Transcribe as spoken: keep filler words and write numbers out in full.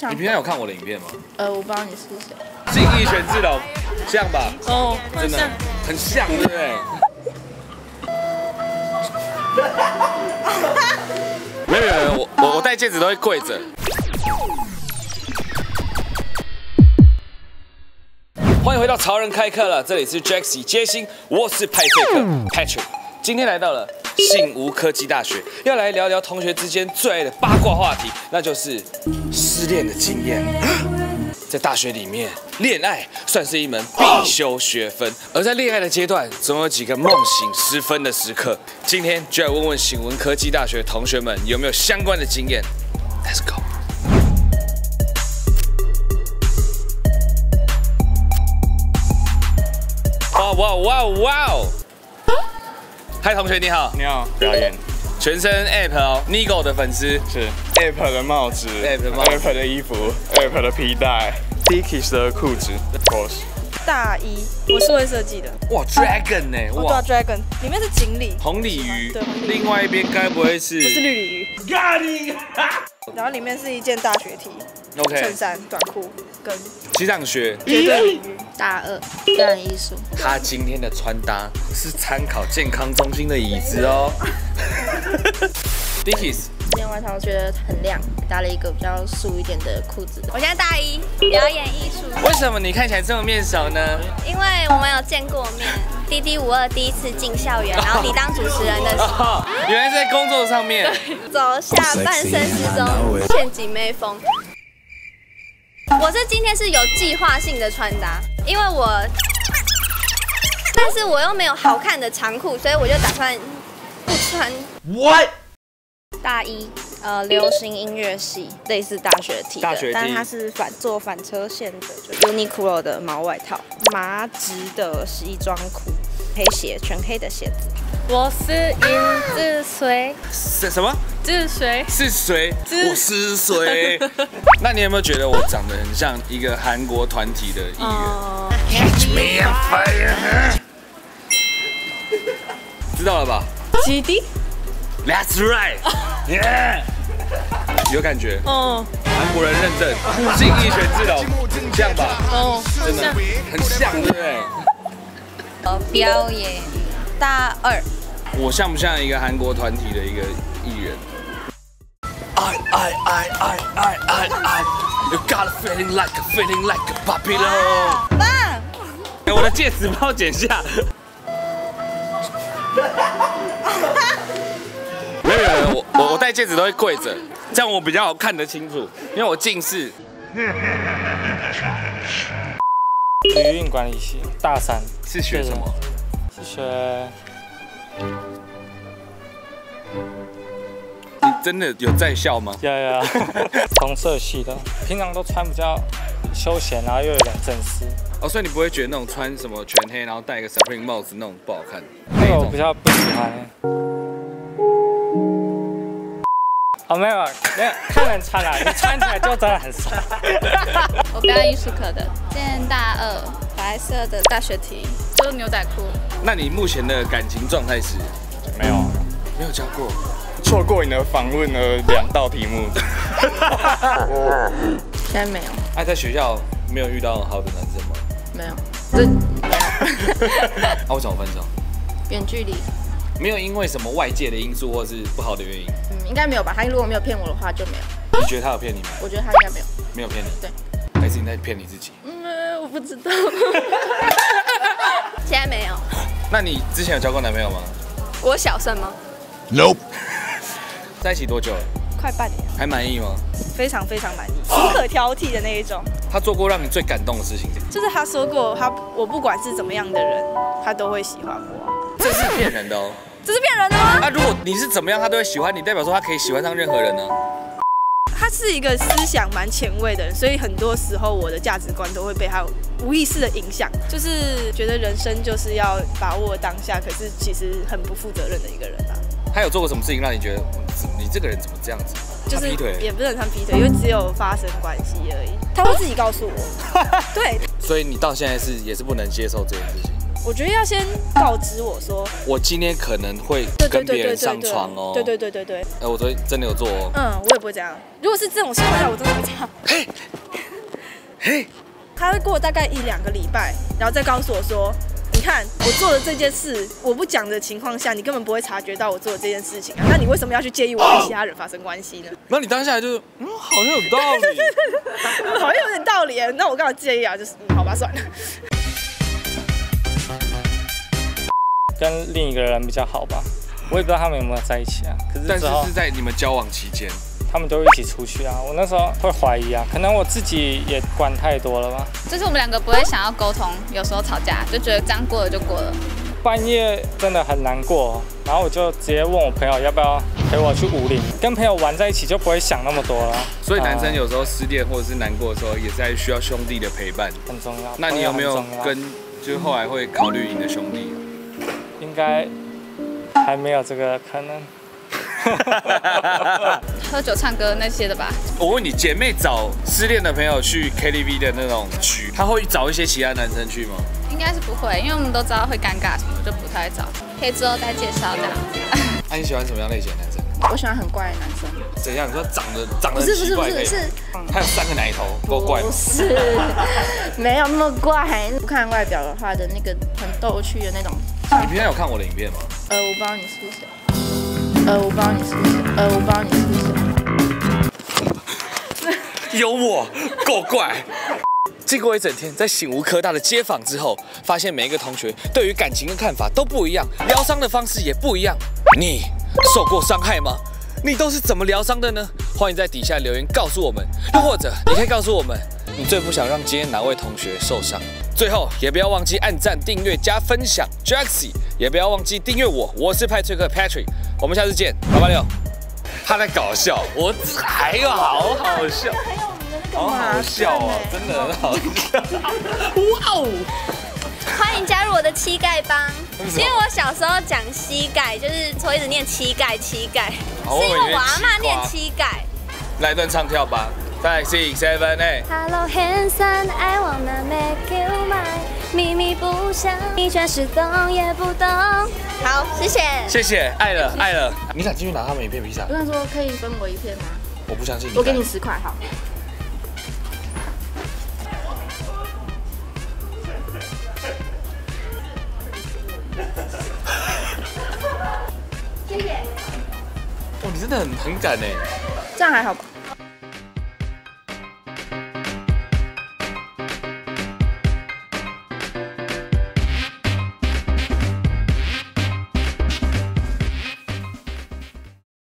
你平常有看我的影片吗？ 呃，我不知道你是谁。 信义权志龙，像吧？ 哦， 真的很像，对不对？没有没有，我我我戴戒指都会跪着。欢迎回到潮人开课了，这里是 Jaxi 接新，我是派翠克 Patrick。今天来到了醒吾科技大学，要来聊聊同学之间最爱的八卦话题，那就是失恋的经验。在大学里面，恋爱算是一门必修学分，而在恋爱的阶段，总有几个梦醒时分的时刻。今天就来问问醒吾科技大学的同学们有没有相关的经验。Let's go。哇哇哇哇哦！嗨，同学你好， 你好，表演， 全身 App 哦 ，Nigo 的粉丝是 App 的帽子 ，App 的帽子 ，App 的衣服 ，App 的皮带 ，Dickies 的裤子 ，of course。 大一，我是会设计的。 哇 ，Dragon 呢？ 哇 ，Dragon 里面是锦鲤， 红鲤鱼， 对， 另外一边该不会是？ 不是绿鲤鱼。 咖喱。 然后里面是一件大学 T， OK， 衬衫、短裤跟西藏学， 绝对领域。 大二表演艺术。 他今天的穿搭是参考健康中心的椅子哦。Dickies。 这件外套觉得很亮，搭了一个比较素一点的裤子。我现在大一，表演艺术。 为什么你看起来这么面熟呢？ 因为我们有见过面。滴滴五二第一次进校园，然后你当主持人的时候， 原来是在工作上面。 走下半身失踪，陷阱妹风。我是今天是有计划性的穿搭，因为我，但是我又没有好看的长裤，所以我就打算不穿。 What？ 大一，呃，流行音乐系，类似大学 T 的， 大学 T 但是它是反做反车线的，就 Uniqlo 的毛外套，麻质的西装裤，黑鞋，全黑的鞋子。 我是尹志绥， 是什么？ 志绥是谁？我是谁？那你有没有觉得我长得很像一个韩国团体的艺员？ Catch me on fire！ 知道了吧？ 基地。 That's right， yeah， 有感觉。 哦， 韩国人认证，信义权志龙，这样吧？ 哦， 真的很像，对不对？ 呃，表演大二， 我像不像一个韩国团体的一个艺人 ？I I I I I I I You got a feeling like a feeling like a puppy love。 爸， 我的戒指帮我剪下。没有没有，我我我戴戒指都会跪着，这样我比较好看得清楚，因为我近视。 旅运管理系大三是学什么？ 是学。 你真的有在校吗？ 有有，同色系的，平常都穿比较休闲，然后又有点正式。 哦，所以你不会觉得那种穿什么全黑，然后戴一个 Supreme 帽子那种不好看？ 那个我比较不喜欢。哦，没有没有，看人穿啦，你穿起来就真的很帅。 我表演艺术科的，今年大二， 白色的大学 T， 就是牛仔裤。 那你目前的感情状态是？ 没有， 没有交过。 错过你的访问了两道题目。 现在没有。 哎、啊，在学校没有遇到好的男生吗？ 没有，这没有。 啊，为什么分手？ 远距离。 没有因为什么外界的因素或是不好的原因。 嗯，应该没有吧？他如果没有骗我的话，就没有。 你觉得他有骗你吗？ 我觉得他应该没有。 没有骗你。 对。 还是你在骗你自己？ 嗯，我不知道。现在没有。 那你之前有交过男朋友吗？ 我小声吗 ？Nope。在一起多久了？ 快半年。 还满意吗？ 非常非常满意，无可挑剔的那一种。 他做过让你最感动的事情？ 就是他说过，他我不管是怎么样的人，他都会喜欢我。 这是骗人的哦。 这是骗人的吗？ 那、啊、如果你是怎么样，他都会喜欢你，代表说他可以喜欢上任何人呢？ 他是一个思想蛮前卫的人，所以很多时候我的价值观都会被他无意识的影响，就是觉得人生就是要把握当下，可是其实很不负责任的一个人啊。 他有做过什么事情让你觉得你这个人怎么这样子？ 就是劈腿， 也不能算劈腿，因为只有发生关系而已。他会自己告诉我，对。 所以你到现在是也是不能接受这件事情。 我觉得要先告知我说， 我今天可能会跟别人上床哦。 对对对对对。 哎，我昨天真的有做哦。 嗯，我也不会这样。如果是这种情况下，我真的会这样。 嘿嘿， 他会过大概一两个礼拜，然后再告诉我说。你看，我做的这件事，我不讲的情况下，你根本不会察觉到我做的这件事情啊。那你为什么要去介意我跟其他人发生关系呢？ 那你当下就嗯，好像有道理， 好像有点道理。那我干嘛介意啊？就是嗯，好吧，算了。 跟另一个人比较好吧，我也不知道他们有没有在一起啊。可是但是是在你们交往期间。 他们都一起出去啊，我那时候会怀疑啊，可能我自己也管太多了吧。 就是我们两个不会想要沟通，有时候吵架就觉得这样过了就过了。 半夜真的很难过，然后我就直接问我朋友要不要陪我去武陵，跟朋友玩在一起就不会想那么多了。 所以男生有时候失恋或者是难过的时候，也是在需要兄弟的陪伴， 很重要。 那你有没有跟就是后来会考虑你的兄弟？ 应该还没有这个可能。 喝酒唱歌那些的吧。 我问你，姐妹找失恋的朋友去 K T V 的那种局，她会找一些其他男生去吗？ 应该是不会，因为我们都知道会尴尬什么，就不太会找。可以之后再介绍这样。 那、啊、你喜欢什么样类型的男生？ 我喜欢很怪的男生。 怎样？你说长得长得不是不是不是是， 他有三个奶头，够怪吗？ 不是，没有那么怪。不看外表的话的那个很逗趣的那种。 你平常有看我的影片吗？ 呃，我不知道你是不是。呃，我不知道你是不是。呃，我不知道你是不是。有我，够怪。经过一整天在醒吾科大的街访之后，发现每一个同学对于感情的看法都不一样，疗伤的方式也不一样。你受过伤害吗？你都是怎么疗伤的呢？欢迎在底下留言告诉我们，又或者你可以告诉我们，你最不想让今天哪位同学受伤。最后也不要忘记按赞、订阅、加分享 Jaxi， 也不要忘记订阅我，我是派翠克 Patrick， 我们下次见，八八六。他在搞笑，我还有好好笑。好好笑哦，真的很好笑！哇哦！ 欢迎加入我的膝盖帮，因为我小时候讲膝盖，就是说一直念膝盖膝盖，是因为我阿嬤念膝盖。 来一段唱跳吧 ，five six seven eight。 Hello handsome, I wanna make you mine。秘密不想你全是懂也不懂。好，谢谢。 谢谢，爱了爱了。你想进去拿他们一片披萨？ 我想说可以分我一片吗？ 我不相信你。 我给你十块，好。 谢谢。 哦，你真的很很敢哎。 这样还好吧？